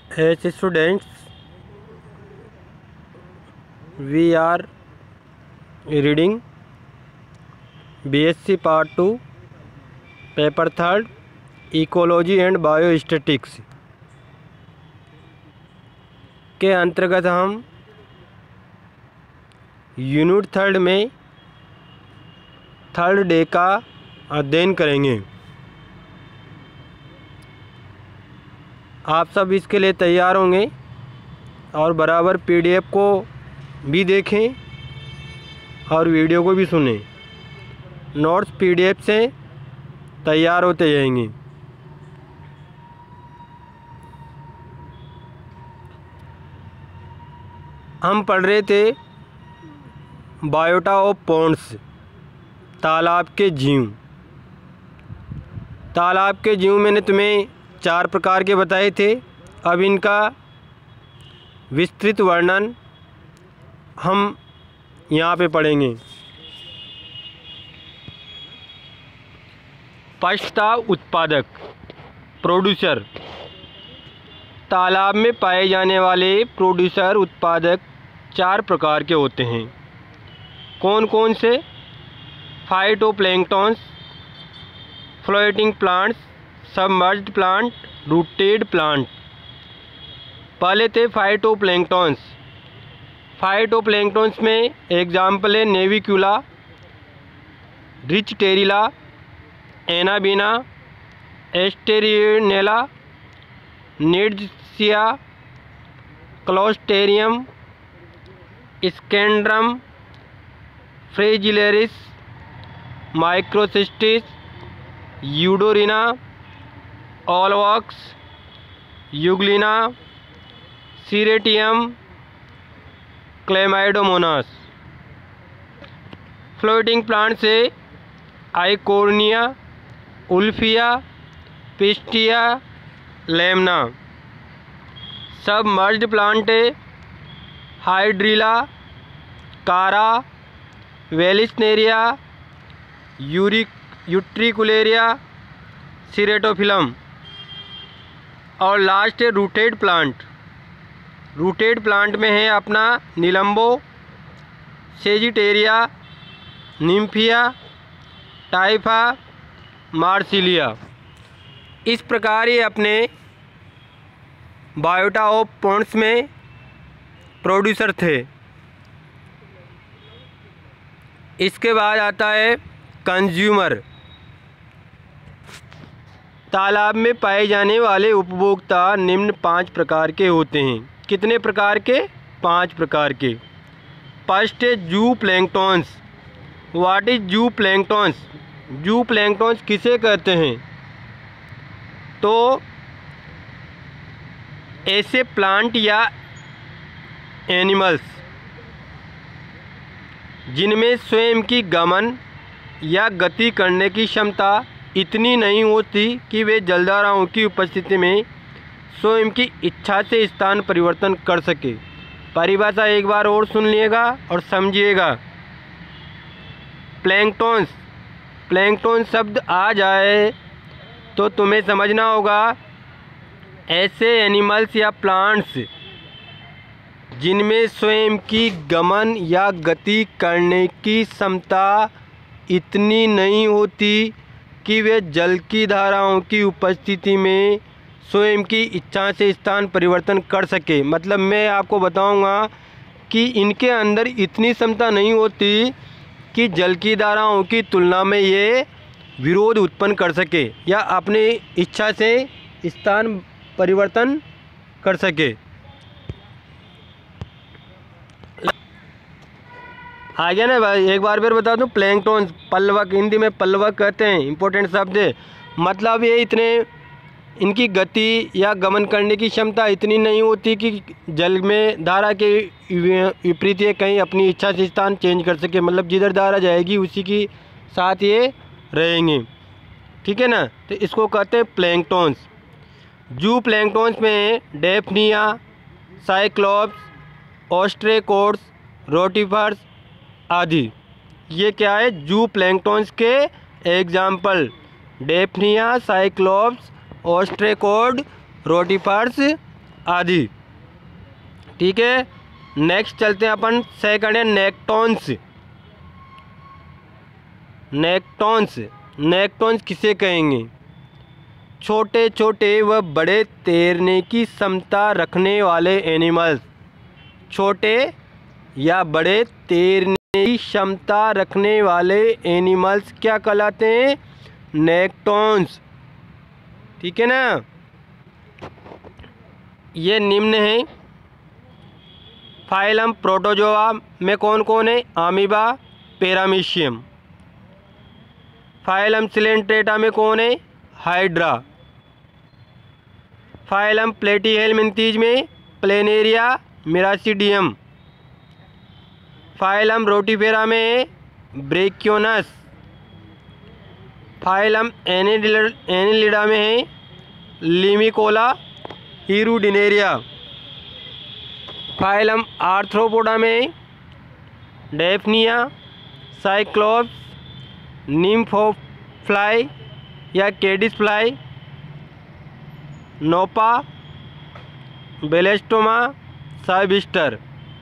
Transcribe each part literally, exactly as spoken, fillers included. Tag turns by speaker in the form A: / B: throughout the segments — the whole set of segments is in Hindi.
A: As students, we are reading B S c Part two, Paper third, Ecology and Biostatics के अंतर्गत हम यूनिट थर्ड में थर्ड डे का अध्ययन करेंगे। आप सब इसके लिए तैयार होंगे और बराबर पीडीएफ को भी देखें और वीडियो को भी सुनें। नोट्स पीडीएफ से तैयार होते जाएंगे। हम पढ़ रहे थे बायोटा ऑफ पॉन्ड्स, तालाब के जीव। तालाब के जीव मैंने तुम्हें चार प्रकार के बताए थे। अब इनका विस्तृत वर्णन हम यहाँ पे पढ़ेंगे। फर्स्ट था उत्पादक, प्रोड्यूसर। तालाब में पाए जाने वाले प्रोड्यूसर, उत्पादक चार प्रकार के होते हैं। कौन कौन से? Phytoplanktons, floating plants, submerged plant, rooted plant. पहले थे फाइटोप्लैंक्टन्स। फाइटोप्लैंक्टन्स में एग्जाम्पल है navicula, richterella, anabaena, asterionella, nitzschia, closterium, scenedesmus, fragilaria, microcystis, eudorina, volvox, euglena, ceratium, chlamydomonas. Floating plant से eichhornia, wolffia, pistia, lemna. Submerged plant hydrilla, chara, vallisneria, uric utricularia, ceratophyllum. और लास्ट है रूटेड प्लांट। रूटेड प्लांट में है अपना नीलम्बो, सेजिटेरिया, निम्फिया, टाइफा, मार्सिलिया। इस प्रकार ये अपने बायोटा ऑफ पॉन्ड्स में प्रोड्यूसर थे। इसके बाद आता है कंज्यूमर। तालाब में पाए जाने वाले उपभोक्ता निम्न पांच प्रकार के होते हैं। कितने प्रकार के? पांच प्रकार के। फर्स्ट है zooplanktons. What is zooplanktons? Zooplanktons किसे कहते हैं? तो ऐसे प्लांट या एनिमल्स जिनमें स्वयं की गमन या गति करने की क्षमता इतनी नहीं होती कि वे जलधाराओं की उपस्थिति में स्वयं की इच्छा से स्थान परिवर्तन कर सके। परिभाषा एक बार और सुन लिएगा और समझिएगा। प्लैंक्टन्स, प्लैंक्टन शब्द आ जाए तो तुम्हें समझना होगा ऐसे एनिमल्स या प्लांट्स जिनमें स्वयं की गमन या गति करने की क्षमता इतनी नहीं होती कि वे जल की धाराओं की उपस्थिति में स्वयं की इच्छा से स्थान परिवर्तन कर सके। मतलब मैं आपको बताऊंगा कि इनके अंदर इतनी क्षमता नहीं होती कि जल की धाराओं की तुलना में ये विरोध उत्पन्न कर सके या अपनी इच्छा से स्थान परिवर्तन कर सके। आ गया ना भाई? एक बार फिर बता दूं, प्लैंक्टन पल्लवक, हिंदी में पल्लवक कहते हैं, इंपॉर्टेंट शब्द है। मतलब ये इतने इनकी गति या गमन करने की क्षमता इतनी नहीं होती कि जल में धारा के विपरीत ये कहीं अपनी इच्छा से स्थान चेंज कर सके। मतलब जिधर धारा जाएगी उसी के साथ ये रहेंगे। ठीक है ना? तो इसको कहते हैं प्लैंक्टन्स। जू प्लैंक्टन्स में डेफनिया, साइक्लोप्स, ऑस्ट्रेकोड्स, रोटिफर्स आदि। ये क्या है? जू प्लैंक्टन्स के example. Daphnia, cyclops, ostracod, rotifers आदि। ठीक है, नेक्स्ट चलते हैं अपन सेकंड है नेक्टॉन्स। नेक्टॉन्स नेक्टॉन्स किसे कहेंगे? छोटे छोटे व बड़े तैरने की क्षमता रखने वाले एनिमल्स। छोटे या बड़े तैरने की क्षमता रखने वाले एनिमल्स क्या कहलाते हैं? नेक्टॉन्स। ठीक है ना। ये निम्न है। फाइलम प्रोटोजोआ में कौन कौन है? Amoeba, paramecium. फाइलम सिलेंट्रेटा में कौन है? हाइड्रा। फाइलम प्लेटीहेलमिंथीज में प्लेनेरिया, मिरासिडियम। फाइलम रोटिफेरा में ब्रेकियोनस। फाइलम एनिलिडा में है लिमिकोला, हीरुडिनेरिया। फाइलम आर्थ्रोपोडा में डेफनिया, साइक्लोप्स, निम्फोफ्लाई या caddis fly, nepa, belostoma, cybister.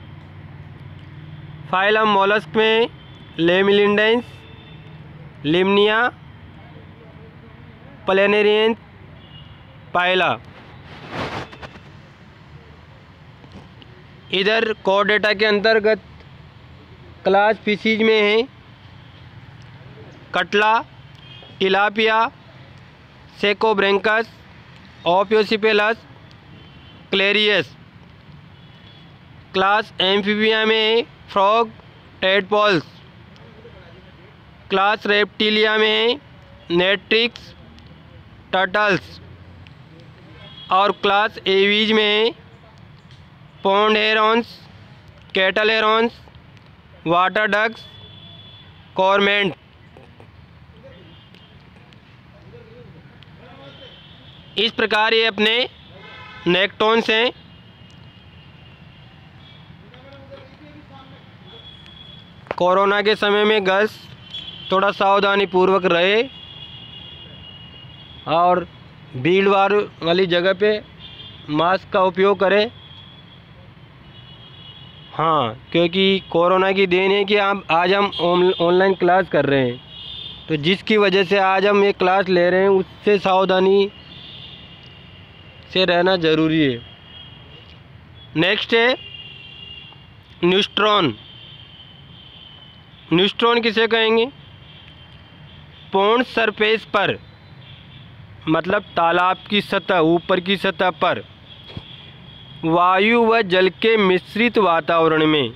A: Phylum mollusc में लेमिलिंडेंस, लिमनिया, प्लेनेरियंस, पाइला। इधर कोर डेटा के अंतर्गत क्लास फिशीज में है catla, tilapia, saccobranchus, ophiocephalus, clarias. Class amphibia में है फ्रॉग, टेडपोल्स। क्लास रेप्टिलिया में है नेट्रिक्स, टर्टल्स। और क्लास एवीज में है pond herons, cattle herons, water ducks, cormorant. इस प्रकार ये अपने नेक्टॉन्स हैं। कोरोना के समय में गर्ल्स थोड़ा सावधानी पूर्वक रहे और भीड़ भाड़ वाली जगह पे मास्क का उपयोग करें। हाँ, क्योंकि कोरोना की देन है कि हम आज हम ऑनलाइन क्लास कर रहे हैं, तो जिसकी वजह से आज हम ये क्लास ले रहे हैं उससे सावधानी से रहना ज़रूरी है। नेक्स्ट है न्यूट्रॉन। न्यूट्रॉन किसे कहेंगे? पॉन्ड सरफेस पर, मतलब तालाब की सतह, ऊपर की सतह पर वायु व जल के मिश्रित वातावरण में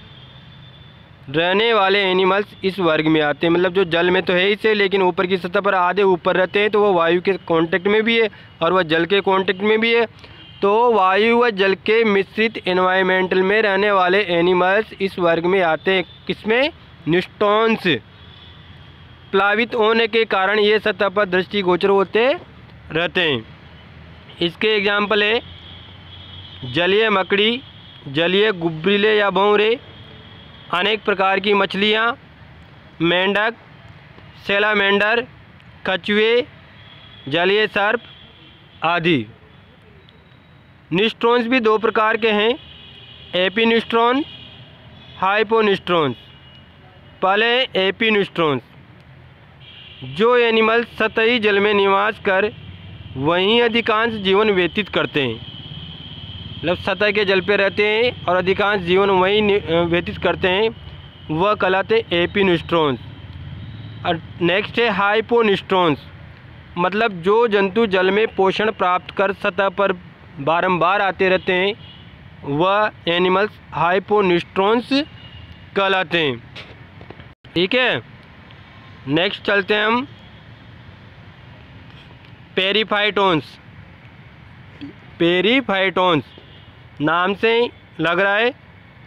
A: रहने वाले एनिमल्स इस वर्ग में आते हैं। मतलब जो जल में तो है ही से, लेकिन ऊपर की सतह पर आधे ऊपर रहते हैं, तो वो वायु के कांटेक्ट में भी है और वह जल के कांटेक्ट में भी है। तो वायु व जल के मिश्रित एनवायरमेंटल में रहने वाले एनिमल्स इस वर्ग में आते हैं। किसमें? न्यूट्रॉन्स। प्लावित होने के कारण ये सतह पर दृष्टिगोचर होते रहते हैं। इसके एग्जाम्पल है जलीय मकड़ी, जलीय गुब्रिले या भंवरे, अनेक प्रकार की मछलियाँ, मेंढक, सेलामेंडर, कछुए, जलीय सर्प आदि। न्यूट्रॉन्स भी दो प्रकार के हैं, एपिन्यूट्रॉन, हाइपोन्यूट्रॉन्स। पहले एपिन्यूट्रॉन्स, जो एनिमल सतही जल में निवास कर वहीं अधिकांश जीवन व्यतीत करते हैं। मतलब सतह के जल पे रहते हैं और अधिकांश जीवन वहीं व्यतीत करते हैं, वह कहलाते हैं एपिन्यूट्रॉन्स। और नेक्स्ट है हाइपोन्यूट्रॉन्स, मतलब जो जंतु जल में पोषण प्राप्त कर सतह पर बारंबार आते रहते हैं, वह एनिमल्स हाइपोन्यूट्रॉन्स कहलाते हैं। ठीक है, नेक्स्ट चलते हैं हम पेरीफाइटोन्स। पेरीफाइटोन्स नाम से ही लग रहा है,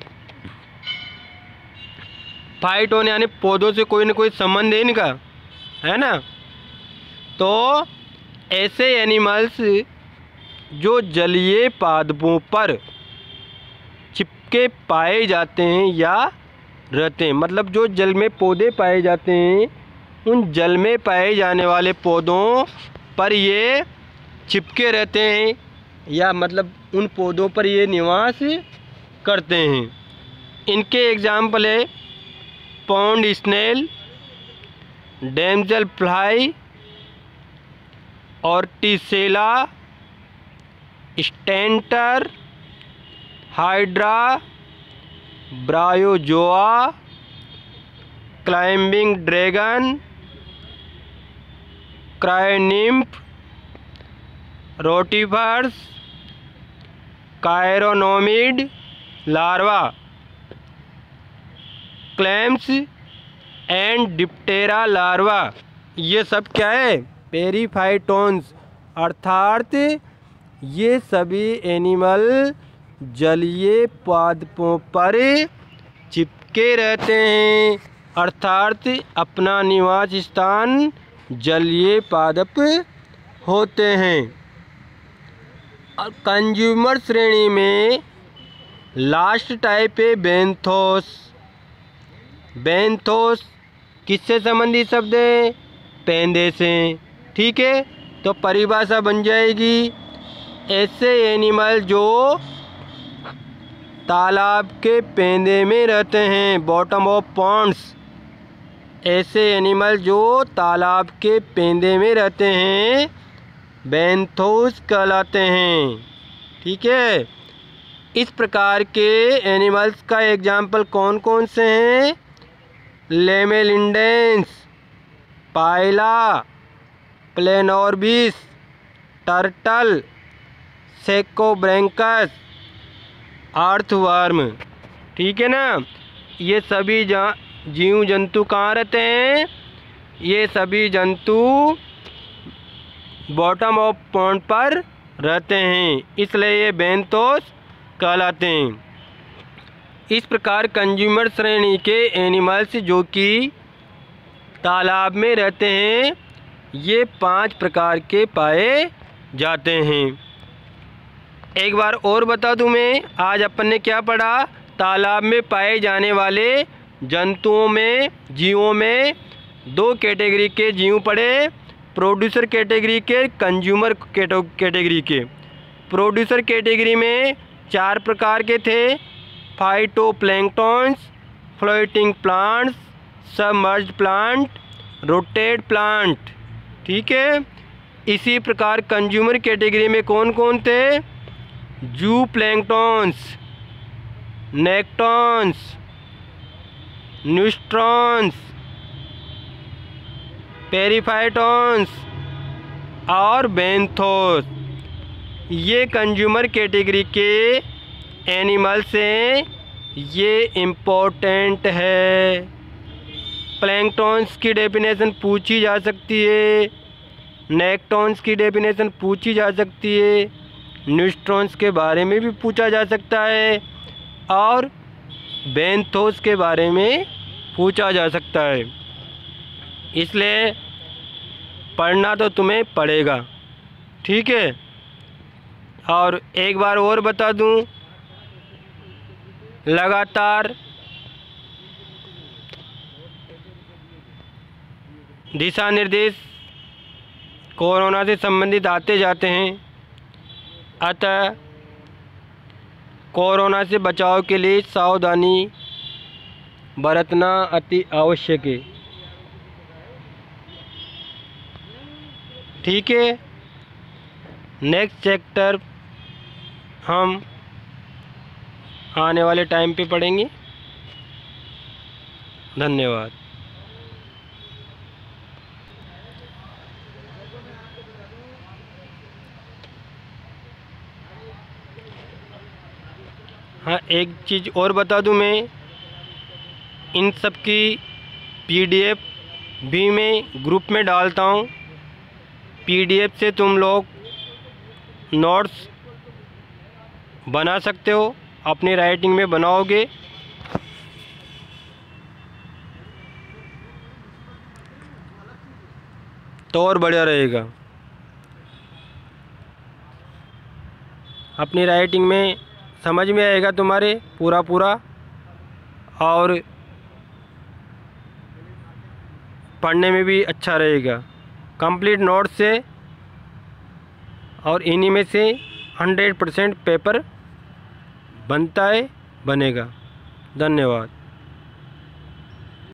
A: फाइटोन यानी पौधों से कोई ना कोई संबंध है इनका, है ना। तो ऐसे एनिमल्स जो जलीय पादपों पर चिपके पाए जाते हैं या रहते हैं, मतलब जो जल में पौधे पाए जाते हैं, उन जल में पाए जाने वाले पौधों पर ये चिपके रहते हैं या मतलब उन पौधों पर ये निवास करते हैं। इनके एग्जाम्पल है pond snail, damsel fly, vorticella, stentor, hydra, bryozoa, climbing dragon, cryonymph, rotifers, chironomid larva, clams and diptera larva. ये सब क्या है? पेरीफाइटोन्स, अर्थात ये सभी एनिमल जलीय पादपों पर चिपके रहते हैं, अर्थात अपना निवास स्थान जलीय पादप होते हैं। और कंज्यूमर श्रेणी में लास्ट टाइप है बेंथोस। बेंथोस किससे संबंधित शब्द है? पेंदे से। ठीक है, तो परिभाषा बन जाएगी ऐसे एनिमल जो तालाब के पेंदे में रहते हैं, बॉटम ऑफ पॉन्ड्स। ऐसे एनिमल जो तालाब के पेंदे में रहते हैं बेंथोस कहलाते हैं। ठीक है, इस प्रकार के एनिमल्स का एग्जाम्पल कौन कौन से हैं? Lamellidens, pila, planorbis, turtle, saccobranchus, earthworm. ठीक है ना, ये सभी जीव जंतु कहाँ रहते हैं? ये सभी जंतु बॉटम ऑफ पॉन्ड पर रहते हैं, इसलिए ये बेंथोस कहलाते हैं। इस प्रकार कंज्यूमर श्रेणी के एनिमल्स जो कि तालाब में रहते हैं ये पांच प्रकार के पाए जाते हैं। एक बार और बता दूं मैं, आज अपन ने क्या पढ़ा? तालाब में पाए जाने वाले जंतुओं में, जीवों में दो कैटेगरी के जीव पढ़े, प्रोड्यूसर कैटेगरी के, कंज्यूमर कैटेगरी के। प्रोड्यूसर कैटेगरी में चार प्रकार के थे: phytoplanktons, floating plants, submerged plant, rotate plant. ठीक है, इसी प्रकार कंज्यूमर कैटेगरी में कौन कौन थे? जू प्लैंक्टन्स, नेक्टॉन्स, न्यूस्ट्रॉन्स, पेरीफाइटोन्स और बेंथोस। ये कंज्यूमर कैटेगरी के एनिमल्स हैं, ये इम्पोर्टेंट है। प्लैंक्टन्स की डेफिनेशन पूछी जा सकती है, नेक्टॉन्स की डेफिनेशन पूछी जा सकती है, न्यूस्ट्रॉन्स के बारे में भी पूछा जा सकता है और बेंथोस के बारे में पूछा जा सकता है। इसलिए पढ़ना तो तुम्हें पड़ेगा। ठीक है, और एक बार और बता दूं, लगातार दिशा निर्देश कोरोना से संबंधित आते जाते हैं, अतः कोरोना से बचाव के लिए सावधानी बरतना अति आवश्यक है। ठीक है, नेक्स्ट चैप्टर हम आने वाले टाइम पे पढ़ेंगे। धन्यवाद। हाँ, एक चीज़ और बता दूं मैं, इन सब की पीडीएफ भी मैं ग्रुप में डालता हूँ। पीडीएफ से तुम लोग नोट्स बना सकते हो, अपनी राइटिंग में बनाओगे तो और बढ़िया रहेगा। अपनी राइटिंग में समझ में आएगा तुम्हारे पूरा पूरा, और पढ़ने में भी अच्छा रहेगा। कंप्लीट नोट्स से और इन्हीं में से हंड्रेड परसेंट पेपर बनता है, बनेगा। धन्यवाद।